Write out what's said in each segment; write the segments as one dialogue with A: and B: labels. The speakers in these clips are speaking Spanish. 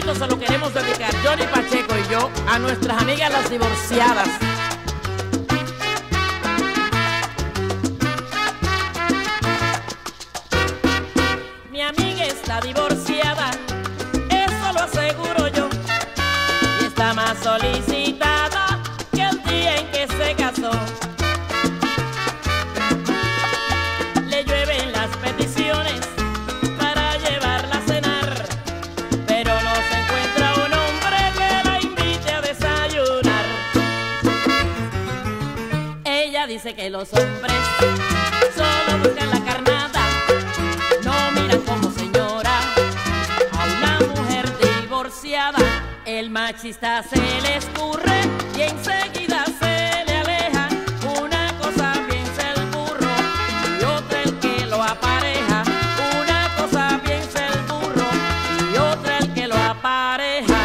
A: segmento se lo queremos dedicar, Johnny Pacheco y yo, a nuestras amigas las divorciadas. Mi amiga está divorciada, eso lo aseguro yo, y está más solicitada que el día en que se casó. Le llueven las peticiones para llevarla a cenar, pero no se encuentra un hombre que la invite a desayunar. Ella dice que los hombres solo buscan la carnada, no miran como señora a una mujer divorciada. El machista se le escurre y enseguida se le aleja. Una cosa piensa el burro y otra el que lo apareja. Una cosa piensa el burro y otra el que lo apareja.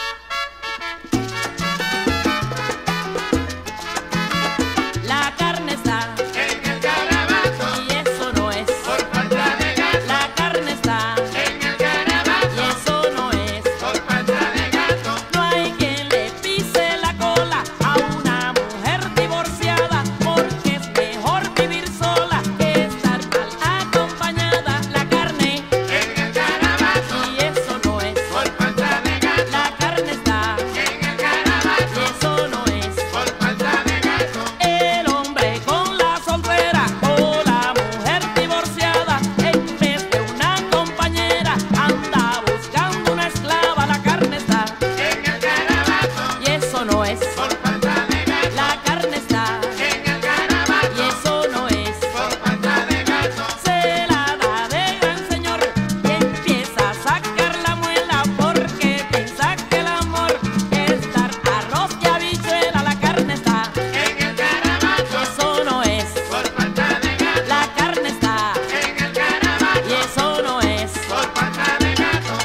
A: La carne está
B: En el garabato,
A: y eso no es.
B: por falta de gato.
A: La carne está
B: En el
A: y
B: garabato,
A: eso no es.
B: por falta de gato.
A: No hay quien le pise la cola a una mujer divorciada, porque es mejor vivir sola que estar mal acompañada. La carne
B: En el garabato,
A: y eso no es.
B: por falta de gato.
A: La carne está
B: En el
A: y
B: garabato,
A: eso no es.
B: por falta de gato.
A: El hombre con la soltera o la mujer divorciada, en vez de una compañera, anda buscando una esclava. La carne está
B: En el garabato,
A: y eso no es.
B: por falta de gato.
A: La carne está
B: En el
A: y
B: garabato,
A: eso no es.
B: por falta de gato.
A: Se la da de gran señor y empieza a sacar la muela, porque piensa que el amor es dar arroz y habichuela. La carne está
B: En el
A: y
B: garabato,
A: eso no es.
B: por falta de gato.
A: La carne está
B: En el
A: y
B: garabato,
A: eso no es.
B: por falta de gato.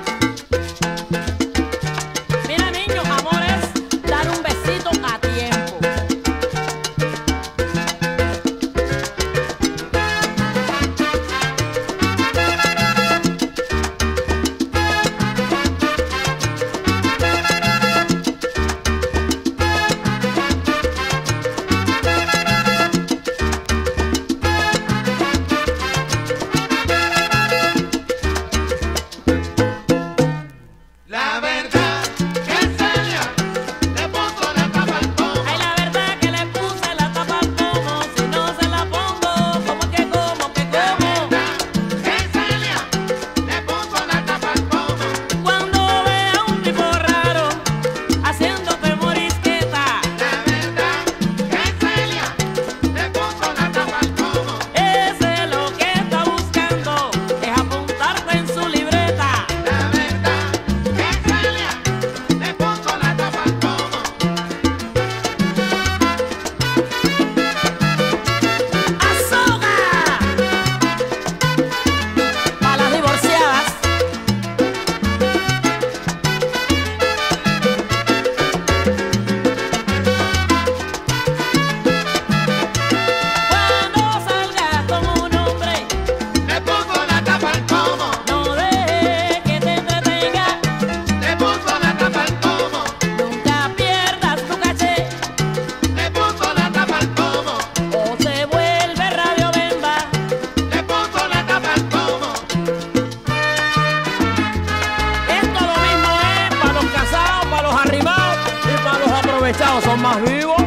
A: Mira, niño, amor es dar un besito a tiempo.
B: La verdad que Celia le puso la tapa al pomo.
A: Ay, la verdad que le puse la tapa al pomo, si no se la pongo, como que como.
B: La verdad que Celia le puso la tapa al pomo.
A: Cuando vea un tipo raro haciéndote morisqueta,
B: La verdad que Celia le puso la tapa al pomo.
A: ese lo que está buscando es apuntarte en su libreta.
B: La verdad que Celia le puso la tapa al pomo.
A: ¡Azúcar! Para las divorciadas. Cuando salgas con un hombre,
B: Le puso la tapa al pomo.
A: no dejes que te entretenga.
B: Le puso la tapa al pomo.
A: Nunca pierdas tu caché
B: Le puso la tapa al pomo.
A: o se vuelve radio bemba.
B: Le puso la tapa al pomo.
A: Esto lo mismo es para los casados, para los arrimados y para los aprovechados. Son más vivos.